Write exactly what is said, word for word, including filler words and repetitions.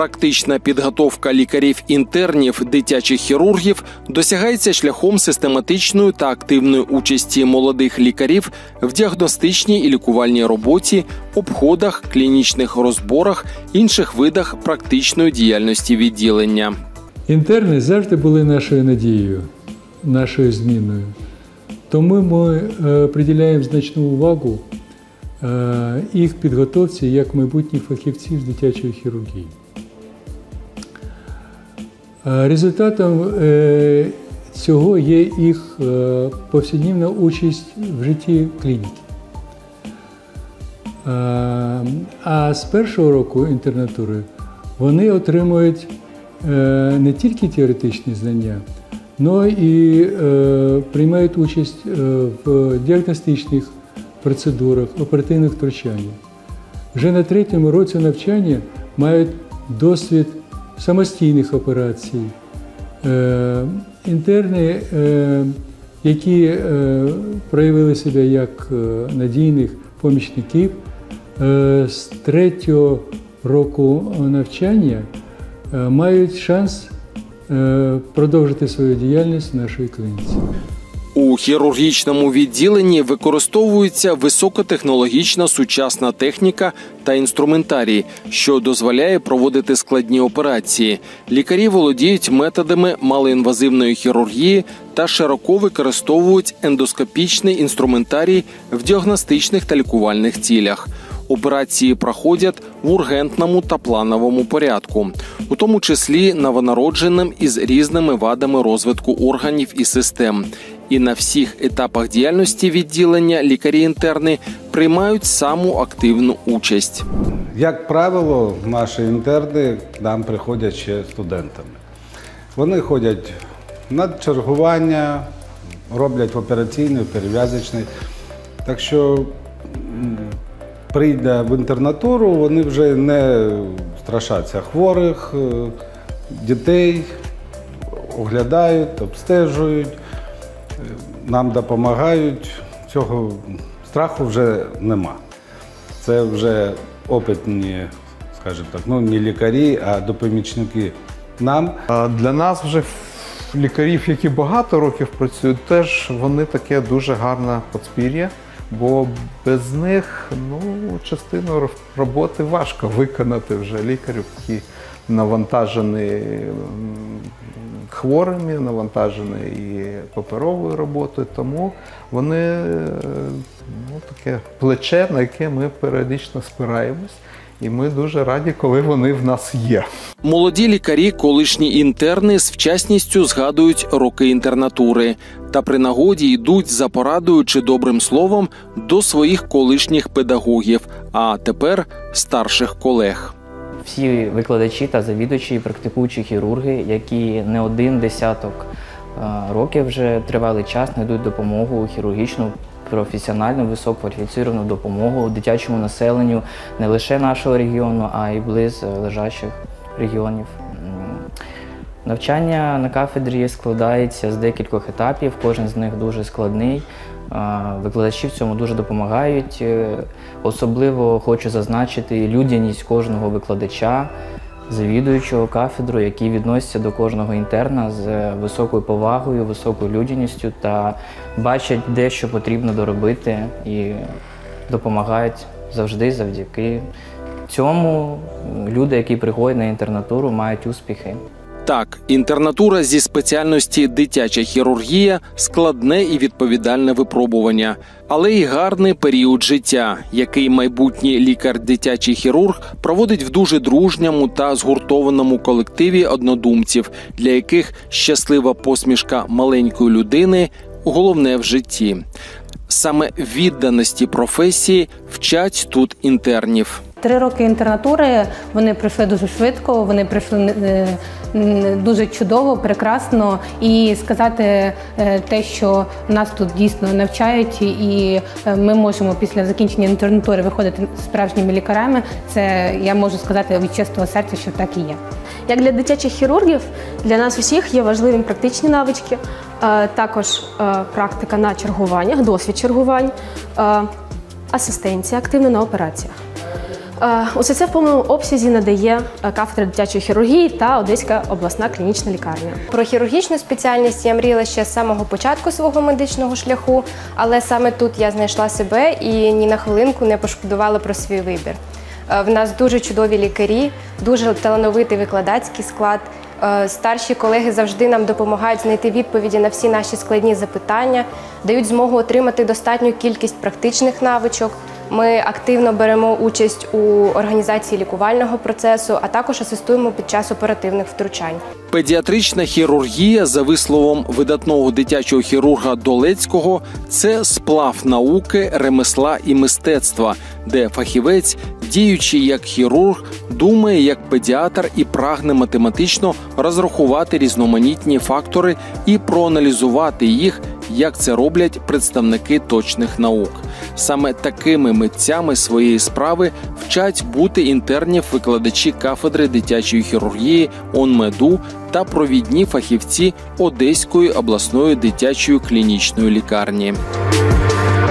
Практична підготовка лікарів-інтернів, дитячих хірургів досягається шляхом систематичної та активної участі молодих лікарів в діагностичній і лікувальній роботі, обходах, клінічних розборах, інших видах практичної діяльності відділення. Інтерни завжди були нашою надією, нашою зміною. Тому ми приділяємо значну увагу їх підготовці як майбутніх фахівців з дитячої хірургії. Результатом цього є їх повсякденна участь в житті клініки. А з першого року інтернатури вони отримують не тільки теоретичні знання, але і приймають участь в діагностичних процедурах, оперативних втручаннях. Вже на третьому році навчання мають досвід самостійних операцій. Інтерни, які проявили себе як надійних помічників, з третього року навчання мають шанс продовжити свою діяльність в нашій клініці. У хірургічному відділенні використовується високотехнологічна сучасна техніка та інструментарій, що дозволяє проводити складні операції. Лікарі володіють методами малоінвазивної хірургії та широко використовують ендоскопічний інструментарій в діагностичних та лікувальних цілях. Операції проходять в ургентному та плановому порядку, у тому числі новонародженим із різними вадами розвитку органів і систем. І на всіх етапах діяльності відділення лікарі-інтерни приймають саму активну участь. Як правило, наші інтерни нам приходять ще студентами. Вони ходять на чергування, роблять операційний, перев'язочний. Так що прийде в інтернатуру, вони вже не страшаться хворих, дітей, оглядають, обстежують, нам допомагають. Цього страху вже нема. Це вже опитні, скажімо так, ну не лікарі, а допомічники нам. Для нас вже лікарів, які багато років працюють, теж вони таке дуже гарне подспір'я. Бо без них ну, частину роботи важко виконати вже лікарів, які навантажені хворими, навантажені і паперовою роботою. Тому вони ну, таке плече, на яке ми періодично спираємось. І ми дуже раді, коли вони в нас є. Молоді лікарі, колишні інтерни з вчасністю згадують роки інтернатури. Та при нагоді йдуть за порадою чи добрим словом до своїх колишніх педагогів, а тепер старших колег. Всі викладачі та завідувачі, практикуючі хірурги, які не один десяток років вже тривалий час надають допомогу хірургічну, професіональну, висококваліфіційну допомогу дитячому населенню не лише нашого регіону, а й близь лежачих регіонів. Навчання на кафедрі складається з декількох етапів, кожен з них дуже складний. Викладачі в цьому дуже допомагають. Особливо хочу зазначити людяність кожного викладача, завідуючого кафедру, які відносяться до кожного інтерна з високою повагою, високою людяністю та бачать, де що потрібно доробити і допомагають завжди завдяки цьому. Люди, які приходять на інтернатуру, мають успіхи. Так, інтернатура зі спеціальності дитяча хірургія – складне і відповідальне випробування, але й гарний період життя, який майбутній лікар-дитячий хірург проводить в дуже дружньому та згуртованому колективі однодумців, для яких щаслива посмішка маленької людини – головне в житті. Саме відданості професії вчать тут інтернів. Три роки інтернатури, вони пройшли дуже швидко, вони пройшли дуже чудово, прекрасно. І сказати те, що нас тут дійсно навчають, і ми можемо після закінчення інтернатури виходити справжніми лікарями, це я можу сказати від чистого серця, що так і є. Як для дитячих хірургів, для нас усіх є важливими практичні навички, також практика на чергуваннях, досвід чергувань, асистенція активна на операціях. Усе це в повному обсязі надає кафедра дитячої хірургії та Одеська обласна клінічна лікарня. Про хірургічну спеціальність я мріяла ще з самого початку свого медичного шляху, але саме тут я знайшла себе і ні на хвилинку не пошкодувала про свій вибір. В нас дуже чудові лікарі, дуже талановитий викладацький склад. Старші колеги завжди нам допомагають знайти відповіді на всі наші складні запитання, дають змогу отримати достатню кількість практичних навичок. Ми активно беремо участь у організації лікувального процесу, а також асистуємо під час оперативних втручань. Педіатрична хірургія, за висловом видатного дитячого хірурга Долецького, це сплав науки, ремесла і мистецтва, де фахівець, діючи як хірург, думає як педіатр і прагне математично розрахувати різноманітні фактори і проаналізувати їх, як це роблять представники точних наук. Саме такими митцями своєї справи вчать бути інтернів викладачі кафедри дитячої хірургії ОНМЕДу та провідні фахівці Одеської обласної дитячої клінічної лікарні.